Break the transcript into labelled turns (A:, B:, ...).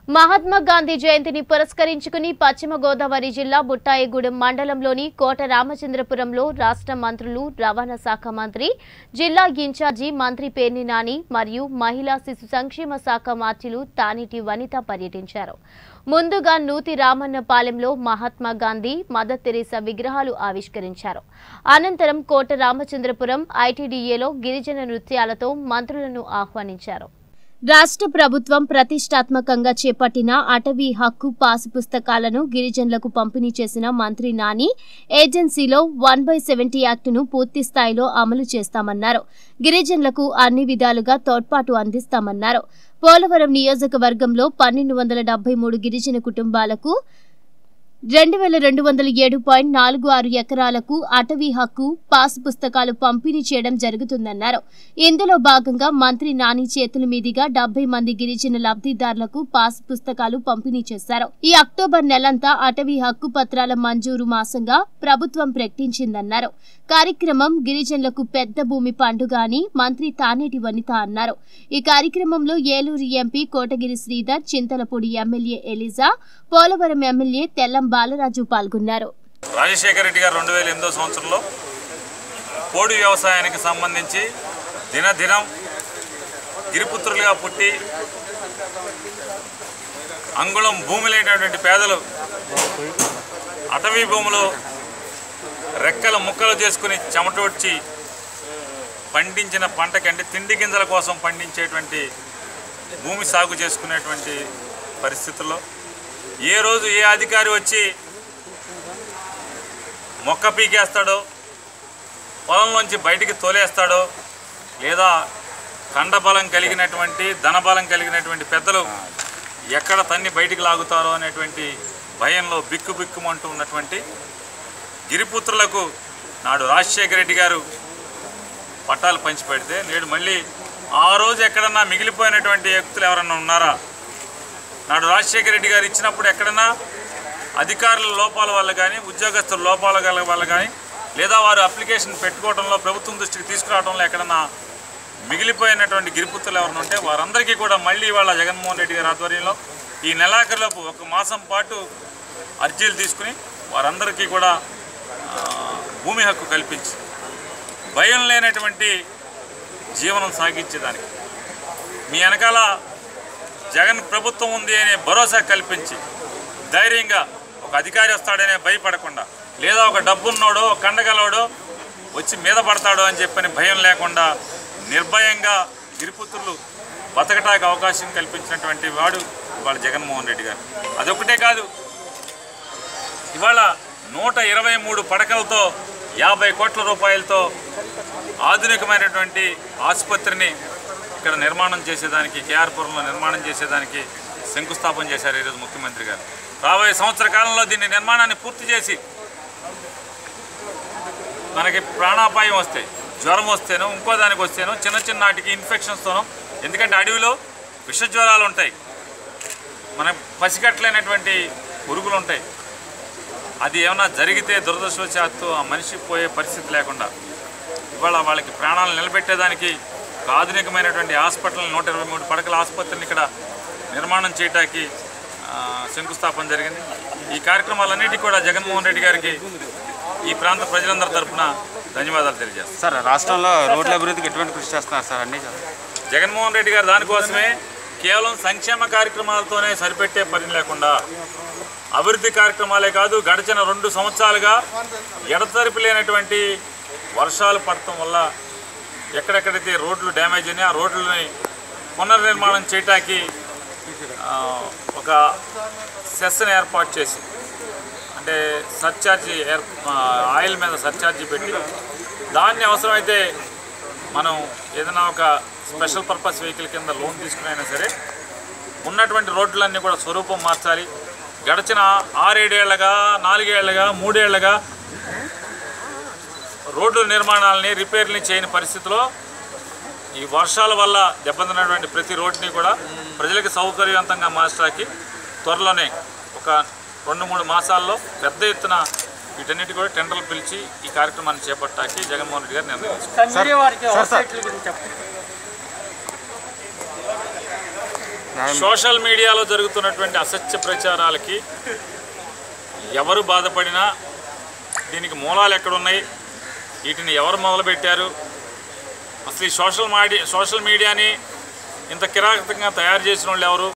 A: మహాత్మా గాంధీ జయంతిని పురస్కరించుకుని పశ్చిమ గోదావరి జిల్లా బుట్టాయిగూడెం మండలంలోని కోట రామచంద్రపురంలో రాష్ట్ర మంత్రులు, రవాణా శాఖ మంత్రి, జిల్లా ఇన్ఛార్జి మంత్రి పేర్ని నాని మరియు మహిళా శిశు సంక్షేమ శాఖ మంత్రులు తానేటి వనిత పర్యటించారు. ముందుగా నూతి రామన్నపాలెంలో మహాత్మా గాంధీ, మదర్ తెరీసా విగ్రహాలు ఆవిష్కరించారు. అనంతరం కోట రామచంద్రపురం ఐటీడీఏలో గిరిజన నృత్యాలతో మంత్రులను ఆహ్వానించారు. రాష్ట్ర ప్రభుత్వం ప్రతిష్టాత్మకంగా చేపట్టిన అటవీ హక్కు పాసు పుస్తకాలను గిరిజనులకు పంపిణీ చేసిన మంత్రి నాని, ఏజెన్సీలో 1/70 యాక్టును పూర్తి స్థాయిలో అమలు చేస్తామన్నారు. గిరిజనులకు అన్ని విధాలుగా తోడ్పాటు అందిస్తామన్నారు. పోలవరం నియోజకవర్గంలో 1273 గిరిజన కుటుంబాలకు 2207.46 ఎకరాలకు అటవీ హక్కు పాసు పుస్తకాలు పంపిణీ చేయడం జరుగుతుందన్నారు. ఇందులో భాగంగా మంత్రి నాని చేతుల మీదుగా 70 మంది గిరిజన లబ్ధిదారులకు పాసు పుస్తకాలు పంపిణీ చేశారు. ఈ అక్టోబర్ నెలంతా అటవీ హక్కు పత్రాల మంజూరు మాసంగా ప్రభుత్వం ప్రకటించిందన్నారు. కార్యక్రమం గిరిజనులకు పెద్ద భూమి పండుగ అని మంత్రి తానేటి వనిత అన్నారు. ఈ కార్యక్రమంలో Eluru MP Kotagiri Sridhar, Chintalapudi MLA Eliza, Polavaram MLA Tellam Balaraju పాల్గొన్నారు.
B: రాజశేఖర రెడ్డి గారు 2008 సంవత్సరంలో పోడు వ్యవసాయానికి సంబంధించి దినదినం గిరిపుత్రులుగా పుట్టి అంగుళం భూమి లేనటువంటి పేదలు అటవీ భూములు రెక్కలు ముక్కలు చేసుకుని చెమటొచ్చి పండించిన పంట కంటే తిండి గింజల కోసం పండించేటువంటి భూమి సాగు చేసుకునేటువంటి పరిస్థితుల్లో ఏ రోజు ఏ అధికారి వచ్చి మొక్క పీకేస్తాడో, పొలంలోంచి బయటికి తోలేస్తాడో, లేదా కండబలం కలిగినటువంటి ధనబలం కలిగినటువంటి పెద్దలు ఎక్కడ తన్ని బయటికి లాగుతారో అనేటువంటి భయంలో బిక్కుబిక్కుమంటూ ఉన్నటువంటి గిరిపుత్రులకు నాడు రాజశేఖర రెడ్డి గారు పట్టాలు పంచిపెడితే నేడు మళ్ళీ ఆ రోజు ఎక్కడన్నా మిగిలిపోయినటువంటి వ్యక్తులు ఎవరన్నా ఉన్నారా? నాడు రాజశేఖర రెడ్డి గారు ఇచ్చినప్పుడు ఎక్కడన్నా అధికారుల లోపాల వల్ల కానీ, ఉద్యోగస్తుల లోపాల వల్ల కానీ, లేదా వారు అప్లికేషన్ పెట్టుకోవడంలో ప్రభుత్వం దృష్టికి తీసుకురావడంలో ఎక్కడన్నా మిగిలిపోయినటువంటి గిరిపుత్రులు ఎవరైనా ఉంటే వారందరికీ కూడా మళ్ళీ వాళ్ళ జగన్మోహన్ రెడ్డి గారి ఆధ్వర్యంలో ఈ నెలాఖరులోపు 1 మాసం పాటు అర్జీలు తీసుకుని వారందరికీ కూడా భూమి హక్కు కల్పించి భయం లేనటువంటి జీవనం సాగించేదానికి మీ వెనకాల జగన్ ప్రభుత్వం ఉంది అనే భరోసా కల్పించి ధైర్యంగా ఒక అధికారి వస్తాడనే భయపడకుండా, లేదా ఒక డబ్బున్నోడో కండగలవాడో వచ్చి మీద పడతాడో అని చెప్పని భయం లేకుండా నిర్భయంగా గిరిపుత్రులు బతకటానికి అవకాశం కల్పించినటువంటి వాడు ఇవాళ జగన్మోహన్ రెడ్డి గారు. అదొకటే కాదు, ఇవాళ 123 పడకలతో 50 కోట్ల రూపాయలతో ఆధునికమైనటువంటి ఆసుపత్రిని ఇక్కడ నిర్మాణం చేసేదానికి, కేఆర్పురంలో నిర్మాణం చేసేదానికి శంకుస్థాపన చేశారు ఈరోజు ముఖ్యమంత్రి గారు. రాబోయే సంవత్సర కాలంలో దీన్ని నిర్మాణాన్ని పూర్తి చేసి మనకి ప్రాణాపాయం వస్తే, జ్వరం వస్తేనో ఇంకో దానికి వస్తేనో, చిన్న చిన్నటికి ఇన్ఫెక్షన్స్తోనో, ఎందుకంటే అడవిలో విషజ్వరాలు ఉంటాయి, మనం పసిగట్టలేనటువంటి పురుగులు ఉంటాయి. అది ఏమైనా జరిగితే దురదృష్టవశాత్తు ఆ మనిషి పోయే పరిస్థితి లేకుండా ఇవాళ వాళ్ళకి ప్రాణాలు నిలబెట్టేదానికి ఒక ఆధునికమైనటువంటి హాస్పిటల్ 123 పడకల ఆసుపత్రిని ఇక్కడ నిర్మాణం చేయడానికి శంకుస్థాపన జరిగింది. ఈ కార్యక్రమాలన్నిటికీ కూడా జగన్మోహన్ రెడ్డి గారికి ఈ ప్రాంత ప్రజలందరి తరఫున ధన్యవాదాలు తెలియజేస్తాం.
C: సార్, రాష్ట్రంలో రోడ్ల అభివృద్ధికి ఎటువంటి కృషి చేస్తున్నారు సార్? అన్నీ
B: జగన్మోహన్ రెడ్డి గారు దానికోసమే కేవలం సంక్షేమ కార్యక్రమాలతోనే సరిపెట్టే పని లేకుండా అభివృద్ధి కార్యక్రమాలే కాదు, గడిచిన 2 సంవత్సరాలుగా ఎడతెరిపి లేనటువంటి వర్షాలు పడటం వల్ల ఎక్కడెక్కడైతే రోడ్లు డ్యామేజ్ అయినాయి ఆ రోడ్లని పునర్నిర్మాణం చేయటానికి ఒక సెస్ని ఏర్పాటు చేసి, అంటే సర్ఛార్జీ ఆయిల్ మీద సర్ఛార్జీ పెట్టి దాన్ని అవసరమైతే మనం ఏదైనా ఒక స్పెషల్ పర్పస్ వెహికల్ కింద లోన్ తీసుకునైనా సరే ఉన్నటువంటి రోడ్లన్నీ కూడా స్వరూపం మార్చాలి. గడిచిన 6-7 ఏళ్లుగా, 4 ఏళ్లుగా, 3 ఏళ్లుగా రోడ్ల నిర్మాణాలని రిపేర్ని చేయని పరిస్థితిలో ఈ వర్షాల వల్ల దెబ్బతిన్నటువంటి ప్రతి రోడ్ని కూడా ప్రజలకు సౌకర్యవంతంగా మార్చడానికి త్వరలోనే ఒక 2-3 మాసాల్లో పెద్ద ఎత్తున వీటన్నిటి కూడా టెండర్లు పిలిచి ఈ కార్యక్రమాన్ని చేపట్టడానికి జగన్మోహన్ రెడ్డి గారు నిర్ణయించారు. సోషల్ మీడియాలో జరుగుతున్నటువంటి అసత్య ప్రచారాలకి ఎవరు బాధపడినా దీనికి మూలాలు ఎక్కడున్నాయి, వీటిని ఎవరు మొదలుపెట్టారు, అసలు ఈ సోషల్ మీడియాని ఇంత కిరాతకంగా తయారు చేసిన వాళ్ళు ఎవరు,